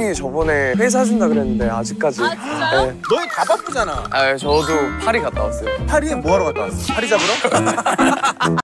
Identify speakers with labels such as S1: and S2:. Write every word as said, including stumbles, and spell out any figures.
S1: 형이 저번에 회 사준다 그랬는데 아직까지.
S2: 아 진짜요?
S1: 네.
S3: 너희 다 바쁘잖아.
S1: 아 저도 파리 갔다 왔어요.
S3: 파리에 뭐하러 갔다 왔어? 파리 잡으러?